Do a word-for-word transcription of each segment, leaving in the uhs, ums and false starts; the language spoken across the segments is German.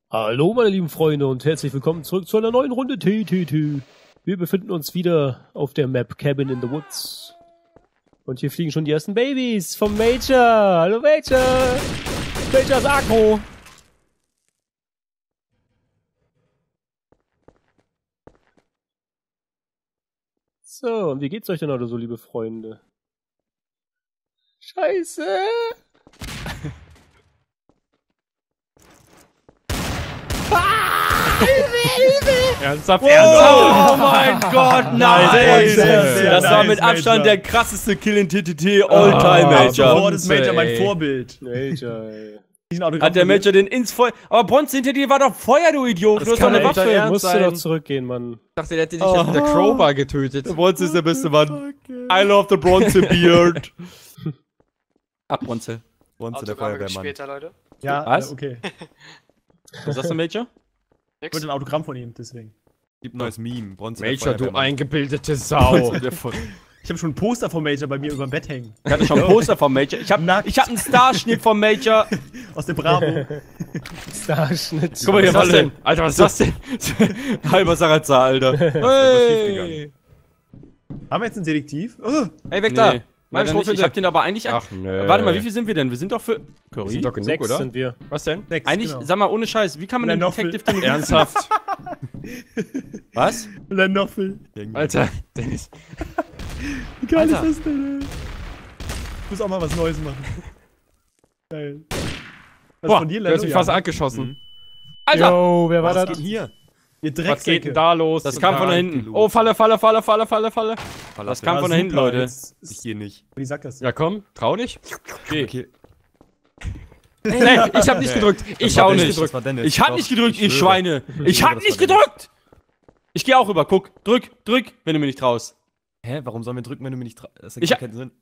Hallo meine lieben Freunde und herzlich willkommen zurück zu einer neuen Runde T T T. Wir befinden uns wieder auf der Map Cabin in the Woods. Und hier fliegen schon die ersten Babys vom Major. Hallo Major. Major ist aggro. So, und wie geht's euch denn heute so, liebe Freunde? Scheiße. Ernsthaft, oh, ernsthaft? Oh mein Gott, nein! Das war mit Abstand der krasseste Kill in T T T All-Time, Oh, Major. Bronze ist Major mein Vorbild. Major, ey. Hat der Major den ins Feuer... Aber Bronze hinter dir war doch Feuer, du Idiot! Du hast doch eine Waffe! Du musst du doch zurückgehen, Mann. Ich dachte, der hätte dich jetzt mit der Crowbar getötet. Der Bronze ist der beste Mann. I love the Bronze Beard. Ab, Bronze. Bronze, der Feuerwehrmann. Später, Leute. Ja, was? Äh, okay. Was sagst du, Major? Ich wollte ein Autogramm von ihm, deswegen. Gibt ein neues Meme. Bronze, Major, du eingebildete Sau. Ich habe schon ein Poster vom Major bei mir über dem Bett hängen. Ich hatte schon ein Poster vom Major. Ich hab, ich hab einen Starschnitt vom Major. Aus der Bravo. Starschnitt. Guck mal hier, Was was ist denn? Alter, was ist das denn? Halber Sarazar, Alter. Hey. Haben wir jetzt einen Detektiv? Oh. Ey, weg da. Mein Strophe, ich hab den aber eigentlich... Ach, nö. Warte mal, wie viel sind wir denn? Wir sind doch für... Wir sind doch genug, Sechs oder? sind wir. Was denn? Sechs, Eigentlich, genau. sag mal, ohne Scheiß, wie kann man den Lenoffel. Detective denn... Ernsthaft? Was? Lenoffel. Alter, Dennis. Wie geil Alter. ist das denn, ey? Ich muss auch mal was Neues machen. Geil. Was Boah, von dir, du hast Leno? mich Ja. fast angeschossen. Alter! Yo, wer war Was das? geht hier? Ihr Was geht denn Drecksäcke. da los? Das kam von da hinten. Oh, Falle, Falle, Falle, Falle, Falle, Falle. Das kam Ja, von da hinten, super, Leute. jetzt Ich ist- gehe nicht. Wie sagt das? Ja, komm, trau dich. Okay. Okay. Nee, ich hab nicht gedrückt. Ich war auch Dennis, nicht. das war Dennis. Ich hab Doch, nicht gedrückt, ich ihr schwöre. Schweine. Ich schwöre, hab das nicht war Dennis. gedrückt. Ich geh auch rüber. Guck, drück, drück, wenn du mir nicht traust. Hä, warum sollen wir drücken, wenn du mir nicht tra- Das Ich ergibt ha- keinen Sinn.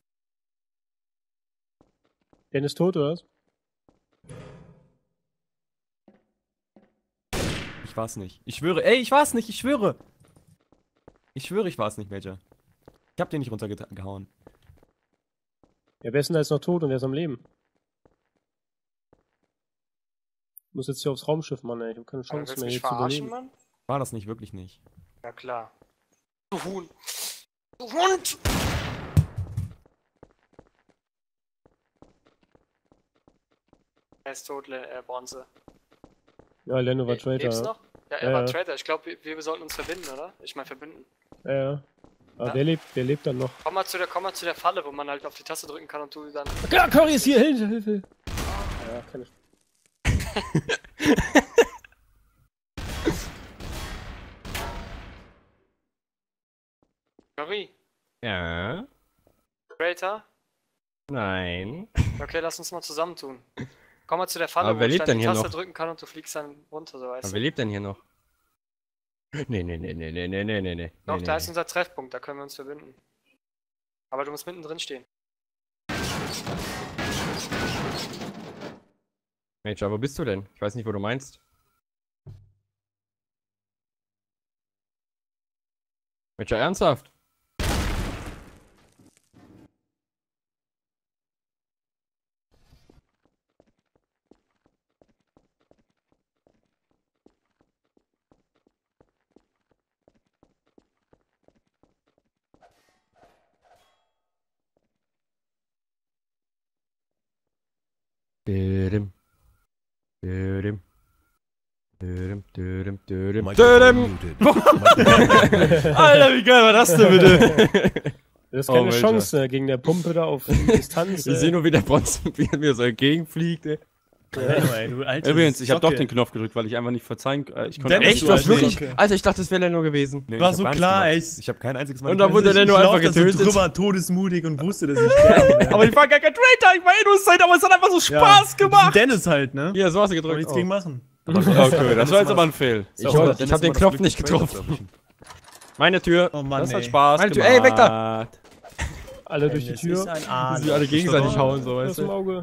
Dennis tot, oder was? Ich war's nicht. Ich schwöre. Ey, ich war's nicht. Ich schwöre. Ich schwöre, ich war's nicht, Major. Ich hab den nicht runtergehauen. Ja, wer ist denn da jetzt noch tot und wer ist am Leben? Ich muss jetzt hier aufs Raumschiff, Mann, ey. Ich hab keine Also, Chance willst du mehr mich hier zu verarschen, überleben. Mann? War das nicht, wirklich nicht. Ja klar. Du Huhn. Du Hund! Er ist tot, Le äh, Bronze. Ja, Leno war Le- Traitor. Lebt's Ja, noch? Ja, er Ja, war ja. Traitor. Ich glaube, wir, wir sollten uns verbinden, oder? Ich meine verbünden. ja. ja. Aber Ja. wer lebt, wer lebt dann noch? Komm mal, zu der, komm mal zu der Falle, wo man halt auf die Taste drücken kann und du dann... Ja, Cory ist hier, Hilfe, Hilfe! Ja, keine Sch Curry, Ja. Traitor? Nein. Okay, lass uns mal zusammentun. Komm mal zu der Falle, Aber wo wer ich lebt dann denn die hier Taste noch? drücken kann und du fliegst dann runter, so weißt Aber du. wer lebt denn hier noch? Nee, nee, nee, nee, nee, nee, nee, nee, nee. Doch, nee, da nee. ist unser Treffpunkt, da können wir uns verbinden. Aber du musst mittendrin stehen. Major, wo bist du denn? Ich weiß nicht, wo du meinst. Major, ernsthaft? Dödem. Dödem. Dödem, dödem, dödem. Dödem. Alter, wie geil war das denn bitte? Du hast Oh, keine Major. Chance gegen der Pumpe da auf Distanz. Ich sehe nur, wie der Bronze wie er mir so entgegenfliegt, ey. du alter Übrigens, ich hab doch Socke. den Knopf gedrückt, weil ich einfach nicht verzeihen äh, ich konnte Dennis, einfach du nicht hast verzeihen. wirklich. Socke. Alter, ich dachte, das wäre Leno gewesen. Nee, War ich hab so gar nichts klar, gemacht. echt. Ich hab kein einziges Mal... Und dann wurde der nur einfach getötet. drüber, todesmutig und wusste, dass ich sterbe. Aber ich war gar kein Traitor, ich war innocent, aber es hat einfach so Spaß gemacht. Dennis halt, ne? Ja, so hast du Kann man gedrückt. nichts gegen machen. Okay, das war jetzt aber ein Fail. Ich, wollte- ich hab den Knopf nicht getroffen. Meine Tür. Oh Mann, Das hat ey. Spaß Meine Tür. gemacht. Ey, weg da. Alle durch die Dennis Tür. ist ein Arsch. Sie alle gegenseitig hauen, so, Aus weißt dem du. Auge.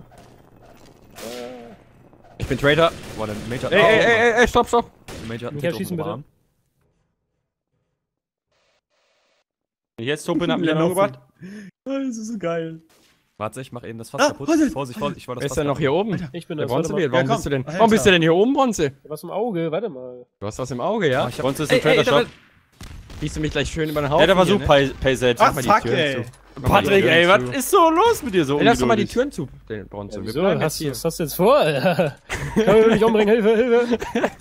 Ich bin Traitor. Boah, der Major... Ey, ey, ey, ey, ey, stopp, stopp. Der Major hat einen Michael, Tick auf schießen dem bitte. Arm. Wenn ich jetzt tot bin, hat mich einer umgebracht. Das ist so geil. Warte, ich mach eben das Fass Ah, kaputt. Vorsicht, Vorsicht, Vorsicht, ich wollte Wer das ist Fass denn noch hier oben? Ich bin Der das, warte Bronze mal. wird. Warum Ja, bist du komm, denn? Alter. Warum bist du denn hier oben, Bronze? Was im Auge, warte mal. Du hast was im Auge, ja? Oh, ich hab, Bronze ist ey, im Trader ey, da Shop. war- Gehst du mich gleich schön über den Haufen? Ja, der war hier, so ne? Pay, Pay selbst. Ah, Mach mal die fuck, Türen ey. zu. Mach mal die Patrick, Türen ey, was zu. ist so los mit dir so Ey, lass doch mal die ungeduldig? Türen zu, den Bronze. Ja, Wir wieso? bleiben Hast, jetzt hier. was hast du jetzt vor? Kann man mich umbringen? Hilfe, Hilfe!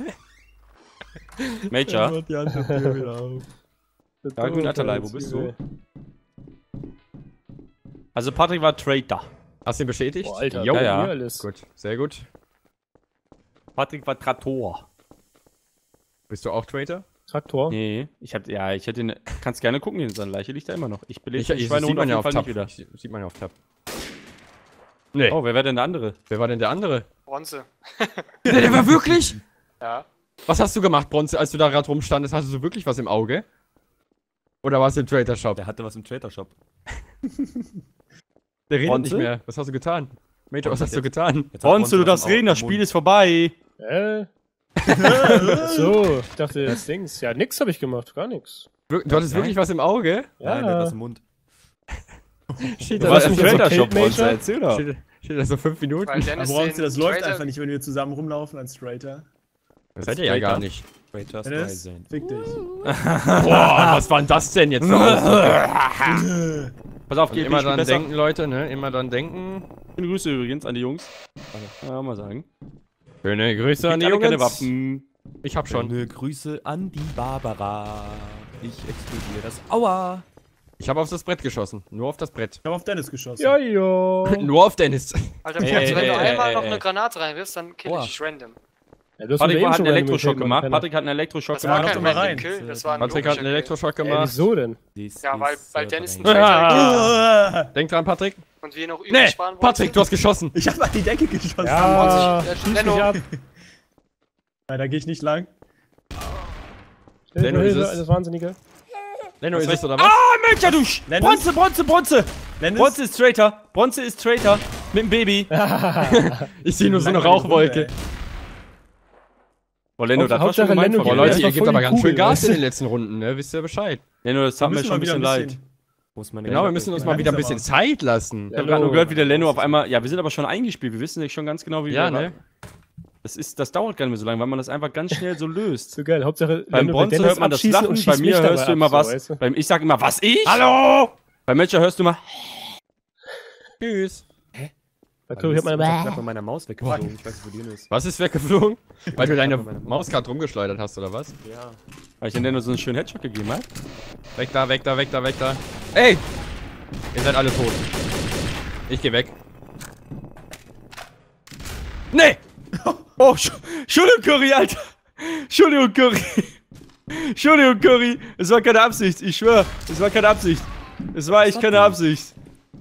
Major, Die andere Tür wieder auf. Ja, grün Atterlei, wo bist du? also Patrick war Trader. Hast du ihn bestätigt? Boah, Alter, Jo. ja, ja. hier alles. Gut, sehr gut. Patrick war Traktor. Bist du auch Traitor? Traktor. Nee, ich hab, ja, ich hätte ihn, kannst gerne gucken, seine Leiche liegt da immer noch. Ich belege Ich, den ich, Schweinehund sieht man ja auf auf jeden Fall Tab. nicht wieder. Ich, sieht man ja auf Tab. Nee. Oh, wer wäre denn der andere? Wer war denn der andere? Bronze. Der, der war wirklich? Ja. Was hast du gemacht, Bronze, als du da gerade rumstandest? Hast du wirklich was im Auge? Oder warst du im Trader Shop? Der hatte was im Trader Shop. Der redet Bronze? nicht mehr. Was hast du getan? Major, was Bronze, hast du jetzt- getan? Jetzt hat Bronze, du was darfst im reden, Au- das im Spiel Mund. ist vorbei. Äh? Ach so, ich dachte, das Dings. Ja, nix habe ich gemacht, gar nix. Wir- Du hattest wirklich was im Auge? Ja, Nein, der hat was im Mund. Steht Du da, warst das im nicht so Trader Shop, Kate Bronze, Major? erzähl doch. steht, steht da so fünf Minuten? Weil Dennis Aber Bronze, den das läuft Trader- einfach nicht, wenn wir zusammen rumlaufen als Traitor. Das seid ihr ja gar nicht. Trader Dennis, Streisand. fick dich. Boah, was war denn das denn jetzt? noch? Pass auf, Und geh immer ich bin dran besser. denken, Leute, ne? Immer dran denken. Schöne Grüße übrigens an die Jungs. Ja, mal sagen. Schöne Grüße an Kriegt die alle keine Jungs. Waffen. Ich hab schon. Schöne Grüße an die Barbara. Ich explodiere das. Aua! Ich habe auf das Brett geschossen. Nur auf das Brett. Ich hab auf Dennis geschossen. Ja, ja. Nur auf Dennis. Alter, Ey, Bronze, ey, wenn ey, du einmal ey, noch ey. eine Granate reinwirfst, dann kill Boah. ich dich random. Ja, du hast Patrick mir eben hat schon einen random Elektroschock gekillt, gemacht. Mann, Patrick hat einen Elektroschock Das war gemacht. doch kein mal random rein. Kill, das war ein Patrick hat einen logischer Elektroschock Ey, gemacht. wieso denn? Dies Ja, weil- ist, weil äh, Dennis drei. ein Traitor Ah, Denk dran, Patrick. Kill. Und wir noch übrig Nee, sparen wollten. Patrick, du hast geschossen. ich hab an die Decke geschossen. Ja, Bronze, schieß Leno. mich ab. Nein, da geh ich nicht lang. Hilfe, Leno ist Hilfe, es. alles Wahnsinnige. Leno ist es, oder was? Ah, Major, du Sch Dennis? Bronze, Bronze, Bronze. Dennis? Bronze ist Traitor. Bronze ist Traitor. Mit dem Baby. Ich sehe nur so eine Langweilige Rauchwolke. Runde, ey. Boah, Leno, Haupt- das war schon Hauptsache gemein Leno von Boah, dir. geht Leute, erstmal ihr gebt voll aber die ganz schön Kugel, Gas weißt in du? den letzten Runden, ne? Wisst ihr Bescheid? Leno, das tat mir müssen schon ein wir wieder bisschen ein leid. bisschen- Wo ist meine Genau, wir Klappe? müssen uns Ja, mal wieder ein langsam bisschen mal. Zeit lassen. Ich hab gerade nur gehört, wie der Leno auf einmal. Ja, wir sind aber schon eingespielt. Wir wissen nicht schon ganz genau, wie Ja, wir. ne? Das, ist, das dauert gar nicht mehr so lange, weil man das einfach ganz schnell so löst. So geil, Hauptsache Beim Leno will Bronze Dennis hört man das abschießen Lachen, und bei schießt mir mich dabei hörst du ab, immer so, was. weißt du? Beim ich sag immer, was ich? Hallo! Beim Major hörst du immer. Tschüss. Bei Curry hört man Ich immer. hab meiner Maus weggeflogen. Ich weiß nicht, wo die ist. Was ist weggeflogen? Weil du deine hab meine Maus gerade rumgeschleudert hast, oder was? Ja. Weil ich den Leno so einen schönen Headshot gegeben habe. Weg da, weg da, weg da, weg da. Ey! Ihr seid alle tot. Ich geh weg. Nee! Oh, Sch- Entschuldigung, Curry, Alter! Entschuldigung, Curry! Entschuldigung, Curry! Es war keine Absicht, ich schwör, es war keine Absicht. Es war echt keine Absicht.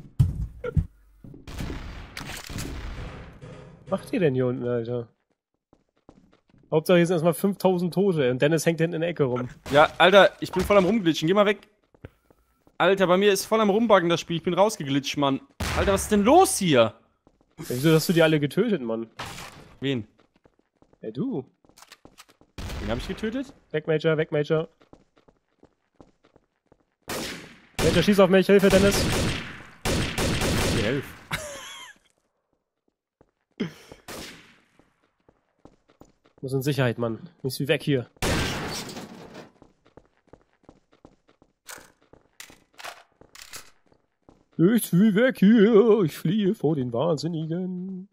Was macht ihr denn hier unten, Alter? Hauptsache hier sind erstmal fünftausend Tote und Dennis hängt hinten in der Ecke rum. Ja, Alter, ich bin voll am Rumglitschen, geh mal weg. Alter, bei mir ist voll am Rumbuggen das Spiel, ich bin rausgeglitscht, Mann. Alter, was ist denn los hier? Ja, wieso hast du die alle getötet, Mann? Wen? Ja, du. Wen hab ich getötet? Weg, Major, weg, Major. Major, schieß auf mich, Hilfe, Dennis. Elf. Muss in Sicherheit, Mann. Muss wie weg hier. Ich will weg hier. Ich fliehe vor den Wahnsinnigen.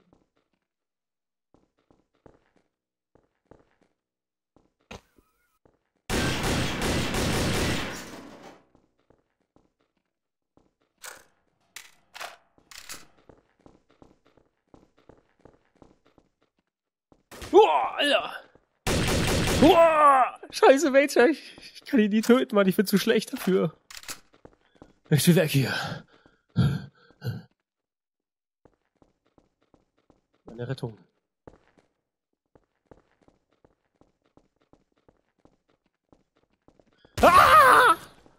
Uah, Alter. Uah, scheiße, Major. Ich, ich kann ihn nie töten, Mann. Ich bin zu schlecht dafür. Ich will weg hier. Meine Rettung. Ah!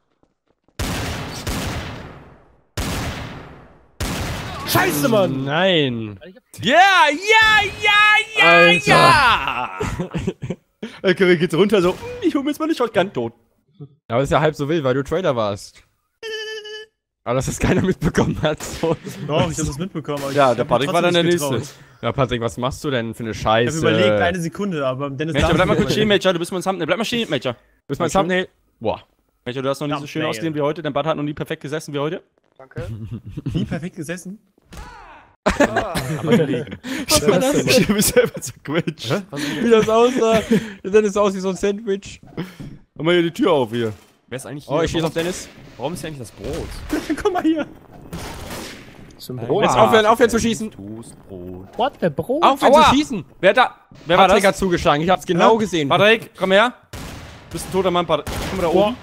Scheiße, Mann! Nein. Ja, ja, ja, ja, Alter. ja! Der Curry geht runter so, "Hm, ich hol mir jetzt mal eine Shotgun tot. Aber ist ja halb so wild, weil du Trader warst. Aber dass das keiner mitbekommen hat. So. Doch, ich hab das mitbekommen. aber Ja, ich der hab mich Patrick war dann trotzdem der nicht Nächste. getraut. Ja, Patrick, was machst du denn für eine Ich Scheiße? hab überlegt, eine Sekunde, aber Dennis Major, darf bleib mal nicht kurz stehen, mehr. Major, du bist mein Thumbnail. Bleib mal stehen, Major. Bis mein Thumbnail. Boah. Major, du hast noch nie so schön Thumbnail. ausgesehen wie heute. Dein Bart hat noch nie perfekt gesessen wie heute. Danke. Nie perfekt gesessen. Ah, Aber gelegen. Was war das denn? Ich bin selber zerquetscht. Wie das aussah. Das sieht aus wie so ein Sandwich. Mach mal hier die Tür auf hier. Wer ist eigentlich hier? Oh, ich schieße auf warum, Dennis. warum ist hier eigentlich das Brot? Guck mal hier. Zum Brot. Jetzt aufhören, aufhören zu schießen. Toastbrot. What, der Brot? Aufhören Aua. zu schießen. Wer da? Wer war Patrick das? hat zugeschlagen. Ich hab's genau gesehen. Patrick, komm her. Du bist ein toter Mann, Patrick. Komm mal da oben.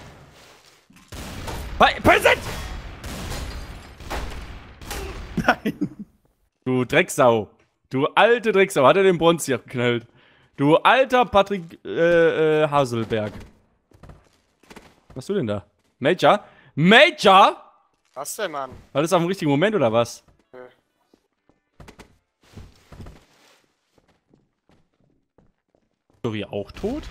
Hey, Präsident! Nein. Du Drecksau. Du alte Drecksau. Hat er den Bronze hier geknallt. Du alter Patrick äh, äh, Haselberg. Was machst du denn da? Major? Major? was denn, Mann? War das auf dem richtigen Moment oder was? Nö. Curry auch tot?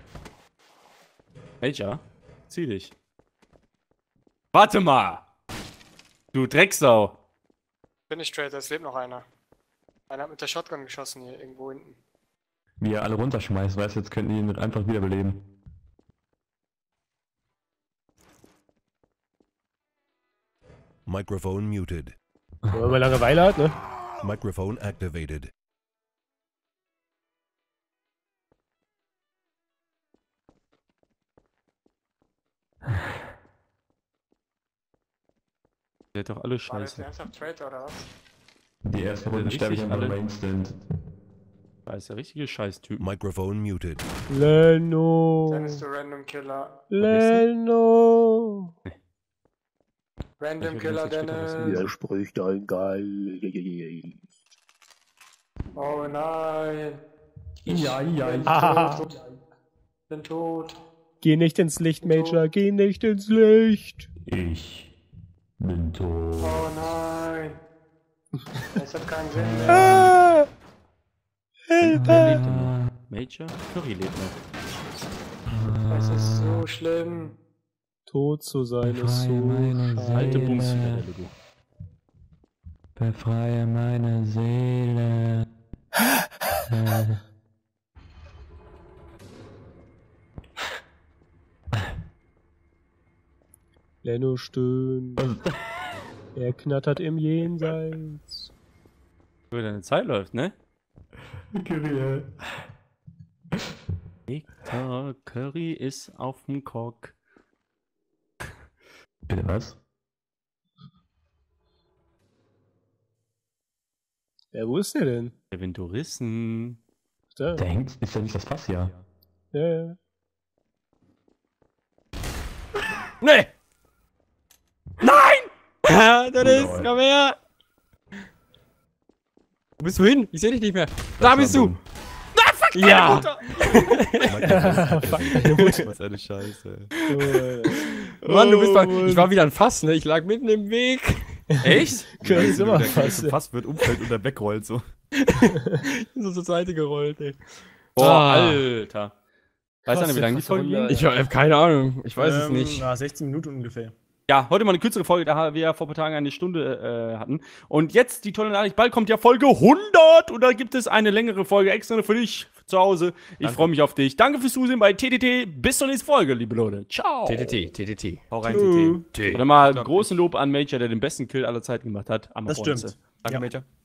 Major? Zieh dich. Warte mal! Du Drecksau. Bin ich straight, es lebt noch einer. Einer hat mit der Shotgun geschossen hier, irgendwo hinten. Wie er alle runterschmeißt, weißt du, jetzt könnten die ihn mit einfach wiederbeleben. Microphone muted. Wenn man Langeweile hat, ne? Microphone activated. Der hat doch alle War das Scheiße. ernsthaft Traitor oder was? Die erste Ja, Runde sterbe ich richtig einfach alle. mal instant. Da ist der richtige Scheißtyp. Microphone muted. Leno. Dennis, du Random Killer. Leno. Random Ich Killer, will nicht, ich will Dennis. spricht ein Geil. Oh nein. Ja, ja, Bin Ah. tot. Bin tot. Geh nicht ins Licht, Major. Geh nicht ins Licht. ich bin tot. Oh nein. Das hat keinen Sinn mehr. Ah. Wer Hilfe. lebt denn noch? Major? Curry lebt noch. Das ist so schlimm. Tot zu sein ist Befreie so meine scheiße. Alte Seele. Bumsfälle, du. Befreie meine Seele. äh. Leno stöhnt. Er knattert im Jenseits. Wie deine Zeit läuft, ne? Kyrie. Victor Curry ist auf dem Cock. Bitte was? Ja, wo ist der denn? Der Venturissen. Da. Der hängt, ist ja nicht das Fass hier. Ja, ja. Nee! Nein! Ja, Dennis, Lol. komm her! Wo bist du hin? Ich seh dich nicht mehr. Da bist du! Na, fuck! Ja! Was eine Scheiße. Mann, du bist mal. Ich war wieder ein Fass, ne? Ich lag mitten im Weg. Echt? Curry ist immer fast. Fast wird umfällt und dann wegrollt so. So zur Seite gerollt, ey. Boah, Ah. Alter. Weißt du Krass, nicht, wie lange die krasse Folge Runde, ging? Ich habe keine Ahnung. Ich weiß es Ähm, nicht. Na, sechzehn Minuten ungefähr. Ja, heute mal eine kürzere Folge, da wir ja vor ein paar Tagen eine Stunde äh, hatten. Und jetzt die tolle Nachricht, bald kommt ja Folge hundert und da gibt es eine längere Folge extra für dich zu Hause. Ich freue mich auf dich. Danke fürs Zusehen bei T T T. Bis zur nächsten Folge, liebe Leute. Ciao. T T T, T T T. Hau rein, T T. Und dann mal großen Lob an Major, der den besten Kill aller Zeiten gemacht hat. Am Das Bronze. stimmt. Danke, Ja. Major.